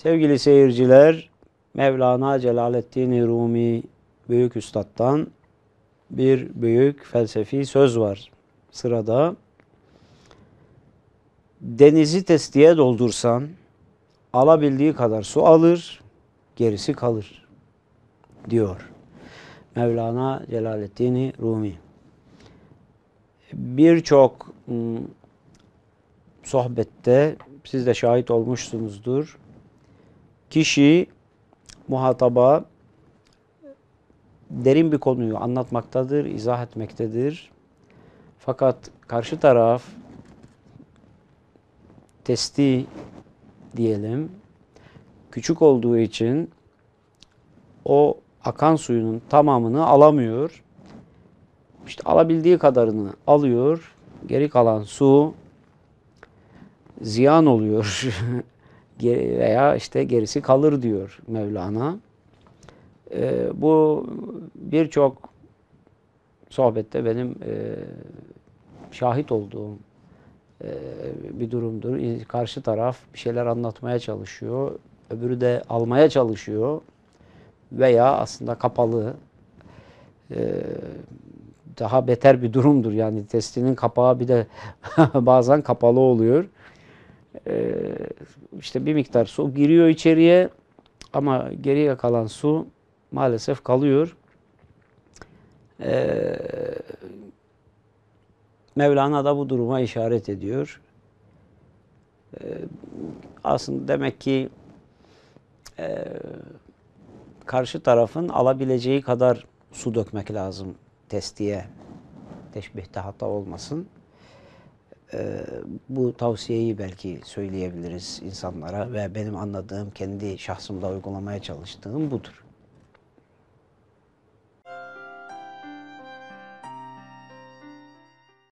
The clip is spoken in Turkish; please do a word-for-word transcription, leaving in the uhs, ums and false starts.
Sevgili seyirciler, Mevlana Celaleddin Rumi Büyük Üstad'dan bir büyük felsefi söz var sırada. Denizi testiye doldursan alabildiği kadar su alır, gerisi kalır diyor Mevlana Celaleddin Rumi. Birçok sohbette siz de şahit olmuşsunuzdur. Kişi muhataba derin bir konuyu anlatmaktadır, izah etmektedir. Fakat karşı taraf testi diyelim küçük olduğu için o akan suyunun tamamını alamıyor. İşte alabildiği kadarını alıyor. Geri kalan su ziyan oluyor veya işte gerisi kalır diyor Mevlana. Ee, bu birçok sohbette benim e, şahit olduğum e, bir durumdur. Karşı taraf bir şeyler anlatmaya çalışıyor, öbürü de almaya çalışıyor veya aslında kapalı. E, daha beter bir durumdur. Yani testinin kapağı bir de bazen kapalı oluyor. E, işte bir miktar su giriyor içeriye ama geriye kalan su maalesef kalıyor. Ee, Mevlana da bu duruma işaret ediyor. Ee, aslında demek ki e, karşı tarafın alabileceği kadar su dökmek lazım testiye. Teşbihte hata olmasın. Ee, bu tavsiyeyi belki söyleyebiliriz insanlara ve benim anladığım, kendi şahsımda uygulamaya çalıştığım budur.